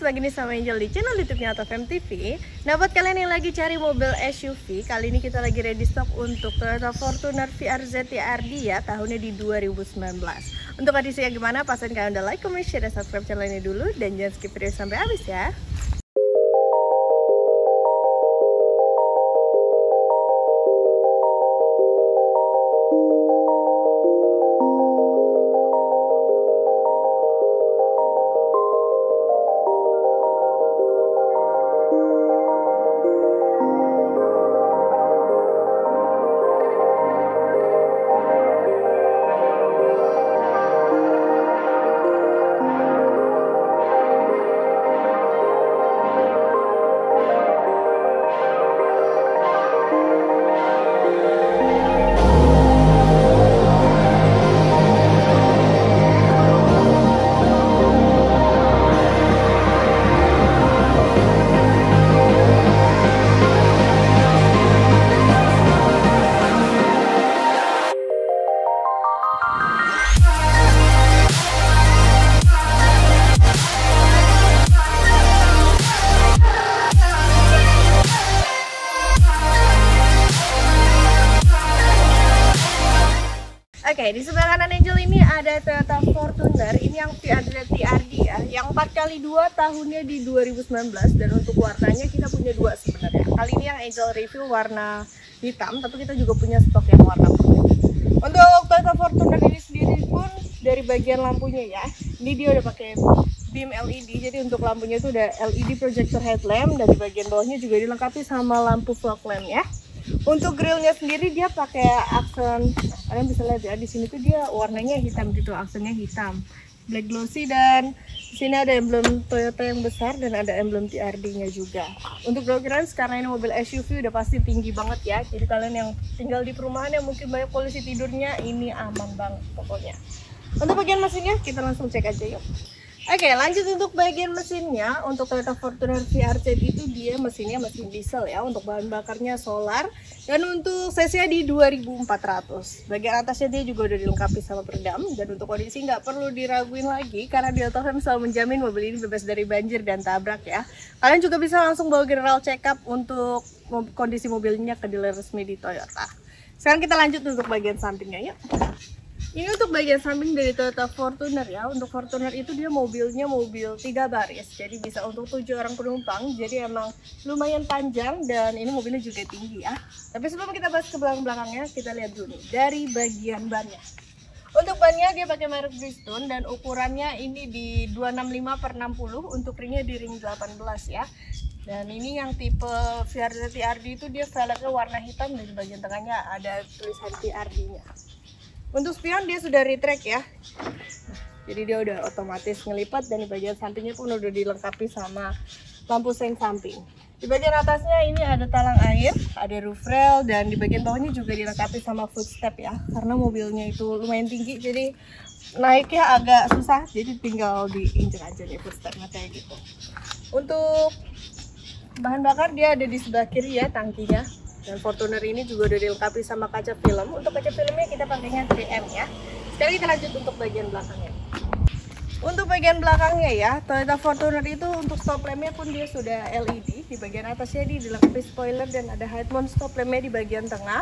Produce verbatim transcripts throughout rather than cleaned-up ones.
lagi nih sama Angel di channel YouTube-nya Autofam T V. Nah, buat kalian yang lagi cari mobil S U V, kali ini kita lagi ready stock untuk Toyota Fortuner V R Z T R D ya, tahunnya di dua ribu sembilan belas. Untuk kondisinya gimana? Pastikan kalian udah like, comment, share, dan subscribe channel ini dulu, dan jangan skip video sampai habis ya. Oke, di sebelah kanan Angel ini ada Toyota Fortuner, ini yang V R Z T R D ya, yang empat kali dua tahunnya di dua ribu sembilan belas, dan untuk warnanya kita punya dua sebenarnya. Kali ini yang Angel review warna hitam, tapi kita juga punya stok yang warna putih. Untuk Toyota Fortuner ini sendiri pun dari bagian lampunya ya, ini dia udah pakai beam L E D, jadi untuk lampunya itu udah L E D projector headlamp, dan di bagian bawahnya juga dilengkapi sama lampu fog lamp ya. Untuk grillnya sendiri dia pakai aksen, kalian bisa lihat ya, di sini tuh dia warnanya hitam gitu, aksennya hitam, black glossy, dan di sini ada emblem Toyota yang besar dan ada emblem T R D-nya juga. Untuk door clearance, karena ini mobil S U V udah pasti tinggi banget ya, jadi kalian yang tinggal di perumahan yang mungkin banyak polisi tidurnya, ini aman banget pokoknya. Untuk bagian mesinnya kita langsung cek aja yuk. Oke, lanjut untuk bagian mesinnya. Untuk Toyota Fortuner V R Z itu dia mesinnya mesin diesel ya, untuk bahan bakarnya solar, dan untuk cc-nya di dua ribu empat ratus. Bagian atasnya dia juga udah dilengkapi sama peredam, dan untuk kondisi nggak perlu diraguin lagi karena di Autofam selalu menjamin mobil ini bebas dari banjir dan tabrak ya. Kalian juga bisa langsung bawa general check up untuk kondisi mobilnya ke dealer resmi di Toyota. Sekarang kita lanjut untuk bagian sampingnya yuk. Ini untuk bagian samping dari Toyota Fortuner ya. Untuk Fortuner itu dia mobilnya mobil tiga baris, jadi bisa untuk tujuh orang penumpang. Jadi emang lumayan panjang, dan ini mobilnya juga tinggi ya. Tapi sebelum kita bahas ke belakang-belakangnya, kita lihat dulu nih dari bagian bannya. Untuk bannya dia pakai merek Bridgestone, dan ukurannya ini di dua enam lima per enam puluh, untuk ringnya di ring delapan belas ya. Dan ini yang tipe V R Z T R D itu dia velgnya warna hitam, dan di bagian tengahnya ada tulisan T R D-nya. Untuk spion dia sudah retract ya, jadi dia udah otomatis ngelipat, dan di bagian sampingnya pun udah dilengkapi sama lampu seng samping. Di bagian atasnya ini ada talang air, ada roof rail, dan di bagian bawahnya juga dilengkapi sama footstep ya, karena mobilnya itu lumayan tinggi, jadi naiknya agak susah, jadi tinggal diinjek aja nih footstepnya kayak gitu. Untuk bahan bakar dia ada di sebelah kiri ya tangkinya. Dan Fortuner ini juga udah dilengkapi sama kaca film. Untuk kaca filmnya kita pakainya tiga M ya. Sekarang kita lanjut untuk bagian belakangnya. Untuk bagian belakangnya ya, Toyota Fortuner itu untuk stop lampnya pun dia sudah L E D. Di bagian atasnya dia dilengkapi spoiler, dan ada head mount stop lampnya di bagian tengah.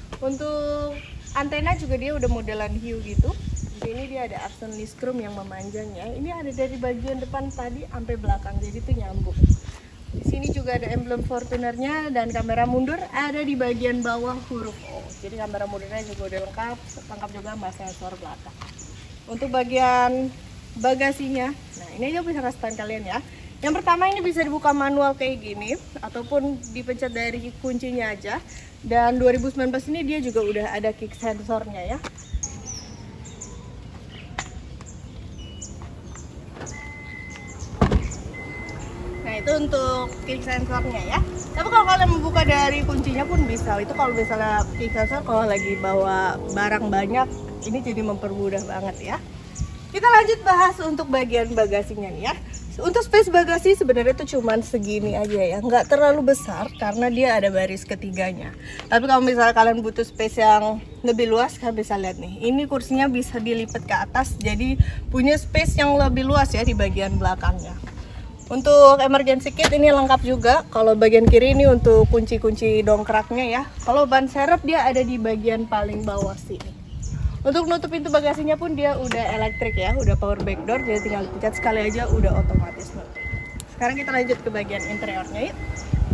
Untuk antena juga dia udah modelan hiu gitu. Di sini dia ada aksen list chrome yang memanjang ya. Ini ada dari bagian depan tadi sampai belakang, jadi itu nyambung. Di sini juga ada emblem Fortunernya, dan kamera mundur ada di bagian bawah huruf O. Jadi kamera mundurnya juga udah lengkap, lengkap juga sama sensor belakang. Untuk bagian bagasinya, nah ini aja bisa kasih tahu kalian ya. Yang pertama ini bisa dibuka manual kayak gini, ataupun dipencet dari kuncinya aja. Dan dua ribu sembilan belas ini dia juga udah ada kick sensornya ya. Itu untuk kick sensornya ya. Tapi kalau kalian membuka dari kuncinya pun bisa. Itu kalau misalnya kick sensor kalau lagi bawa barang banyak, ini jadi mempermudah banget ya. Kita lanjut bahas untuk bagian bagasinya nih ya. Untuk space bagasi sebenarnya itu cuman segini aja ya, nggak terlalu besar karena dia ada baris ketiganya. Tapi kalau misalnya kalian butuh space yang lebih luas, kalian bisa lihat nih, ini kursinya bisa dilipat ke atas, jadi punya space yang lebih luas ya di bagian belakangnya. Untuk emergency kit ini lengkap juga. Kalau bagian kiri ini untuk kunci-kunci dongkraknya ya. Kalau ban serep dia ada di bagian paling bawah sini. Untuk nutup pintu bagasinya pun dia udah elektrik ya, udah power back door, jadi tinggal pencet sekali aja udah otomatis nutup. Sekarang kita lanjut ke bagian interiornya yuk.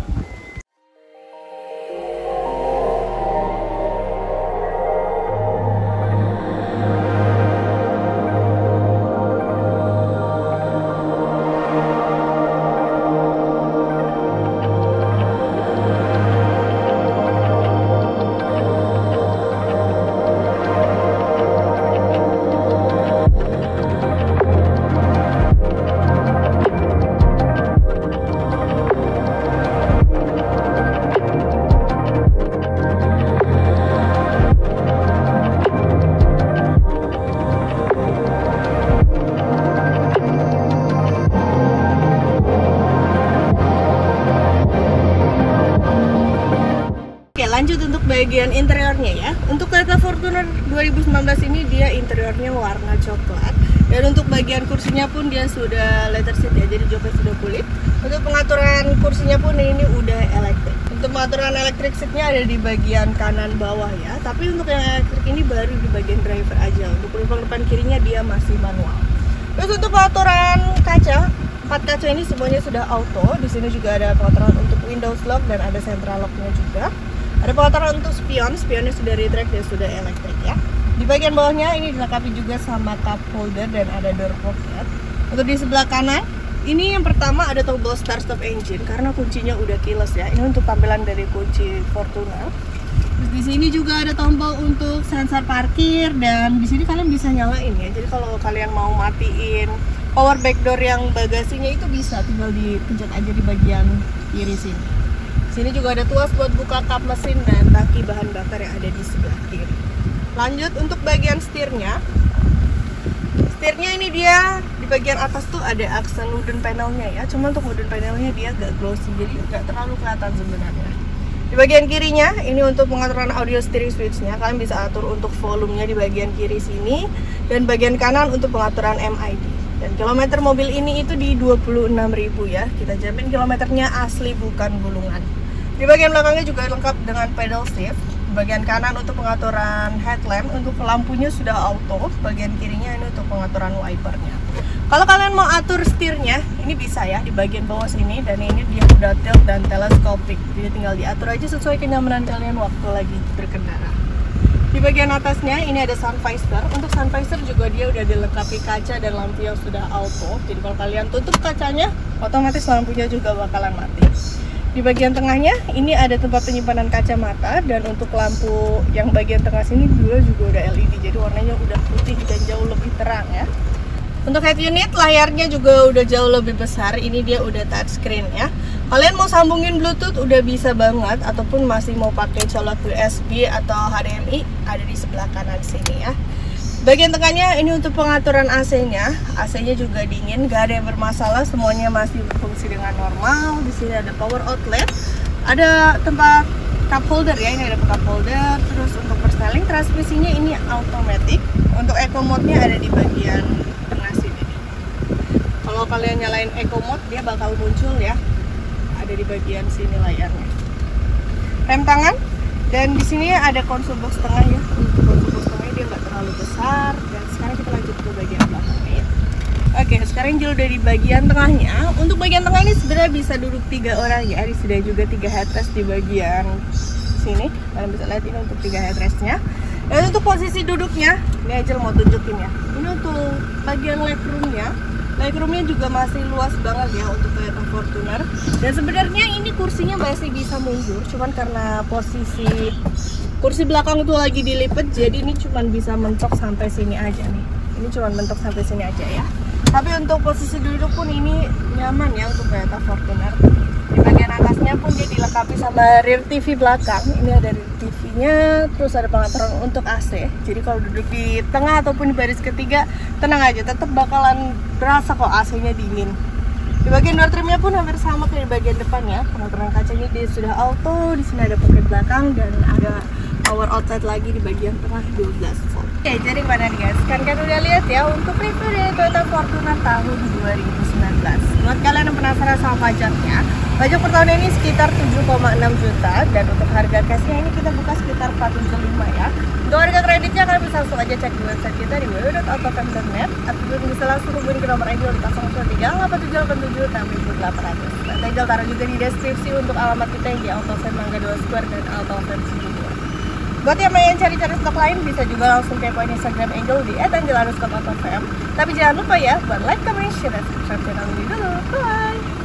Lanjut untuk bagian interiornya ya. Untuk Toyota Fortuner dua ribu sembilan belas ini dia interiornya warna coklat. Dan untuk bagian kursinya pun dia sudah leather seat ya, jadi joknya sudah kulit. Untuk pengaturan kursinya pun ini udah elektrik. Untuk pengaturan elektrik seatnya ada di bagian kanan bawah ya. Tapi untuk yang elektrik ini baru di bagian driver aja. Untuk lubang depan kirinya dia masih manual. Terus untuk pengaturan kaca, empat kaca ini semuanya sudah auto. Di sini juga ada pengaturan untuk windows lock dan ada central locknya juga. Ada pengaturan untuk spion, spionnya sudah retract dan sudah elektrik ya. Di bagian bawahnya ini dilengkapi juga sama cup holder dan ada door pocket. Untuk di sebelah kanan, ini yang pertama ada tombol start stop engine karena kuncinya udah keyless ya. Ini untuk tampilan dari kunci Fortuner. Terus di sini juga ada tombol untuk sensor parkir dan di sini kalian bisa nyalain ya. Jadi kalau kalian mau matiin power back door yang bagasinya itu bisa, tinggal dipencet aja di bagian kiri sini. Sini juga ada tuas buat buka kap mesin dan tangki bahan bakar yang ada di sebelah kiri. Lanjut untuk bagian setirnya. Setirnya ini dia di bagian atas tuh ada aksen wooden panelnya ya. Cuma untuk wooden panelnya dia agak glossy, jadi nggak terlalu kelihatan sebenarnya. Di bagian kirinya ini untuk pengaturan audio steering switch-nya. Kalian bisa atur untuk volumenya di bagian kiri sini dan bagian kanan untuk pengaturan M I D. Dan kilometer mobil ini itu di dua puluh enam ribu ya. Kita jamin kilometernya asli bukan gulungan. Di bagian belakangnya juga lengkap dengan pedal shift. Bagian kanan untuk pengaturan headlamp, untuk lampunya sudah auto. Bagian kirinya ini untuk pengaturan wipernya. Kalau kalian mau atur setirnya, ini bisa ya di bagian bawah sini. Dan ini dia udah tilt dan telescopic. Jadi tinggal diatur aja sesuai kenyamanan kalian waktu lagi berkendara. Di bagian atasnya ini ada sun visor. Untuk sun visor juga dia udah dilengkapi kaca dan lampu yang sudah auto. Jadi kalau kalian tutup kacanya, otomatis lampunya juga bakalan mati. Di bagian tengahnya ini ada tempat penyimpanan kacamata dan untuk lampu yang bagian tengah sini dua juga udah L E D, jadi warnanya udah putih dan jauh lebih terang ya. Untuk head unit layarnya juga udah jauh lebih besar. Ini dia udah touchscreen ya. Kalian mau sambungin Bluetooth udah bisa banget, ataupun masih mau pakai colok U S B atau H D M I ada di sebelah kanan sini ya. Bagian tengahnya ini untuk pengaturan A C-nya. A C-nya juga dingin, gak ada yang bermasalah, semuanya masih berfungsi dengan normal. Di sini ada power outlet, ada tempat cup holder ya, ini ada cup holder. Terus untuk persneling, transmisinya ini automatic. Untuk eco mode-nya ada di bagian tengah sini. Kalau kalian nyalain eco mode, dia bakal muncul ya, ada di bagian sini layarnya. Rem tangan, dan di sini ada konsol box tengah ya. Untuk konsol box tengah dia nggak terlalu besar. Dan sekarang kita lanjut ke bagian belakangnya ya. Oke, sekarang juga udah di bagian tengahnya. Untuk bagian tengah ini sebenarnya bisa duduk tiga orang ya. Disediakan juga tiga headrest di bagian sini. Kalian bisa lihat ini untuk tiga headrestnya. Dan untuk posisi duduknya, ini Angel mau tunjukin ya. Ini untuk bagian legroomnya. Legroomnya juga masih luas banget ya untuk Toyota Fortuner. Dan sebenarnya ini kursinya masih bisa mundur, cuman karena posisi kursi belakang itu lagi dilipat, jadi ini cuman bisa mentok sampai sini aja nih. Ini cuman mentok sampai sini aja ya. Tapi untuk posisi duduk pun ini nyaman ya untuk Toyota Fortuner. Di bagian atasnya pun dia dilengkapi sama rear T V belakang. Ini ada rear T V-nya, terus ada pengaturan untuk A C. Jadi kalau duduk di tengah ataupun di baris ketiga, tenang aja, tetap bakalan berasa kok A C-nya dingin. Di bagian door trimnya pun hampir sama kayak di bagian depannya. Pengaturan kacanya dia sudah auto. Di sini ada pocket belakang dan ada power outlet lagi di bagian tengah dua belas volt. Oke, jadi mana nih guys? Kan kan udah lihat ya untuk review dari Toyota Fortuner tahun dua ribu sembilan belas. Buat kalian yang penasaran sama pajaknya, pajak per tahun ini sekitar tujuh koma enam juta dan untuk harga cashnya ini kita buka sekitar empat ratus tujuh puluh lima ya. Untuk harga kreditnya kalian bisa langsung aja cek di website kita di w w w titik autofam titik net atau bisa langsung hubungi ke nomor Angel di nol satu tiga delapan tujuh delapan tujuh enam delapan nol nol. Dan Angel taruh juga di deskripsi untuk alamat kita yang di Autofam Mangga dua Square dan Autofam Cibubur. Buat yang pengen cari-cari stok lain bisa juga langsung kepoin Instagram Angel di et angel underscore autofam. Tapi jangan lupa ya buat like, comment, share, dan subscribe channel ini dulu. Bye!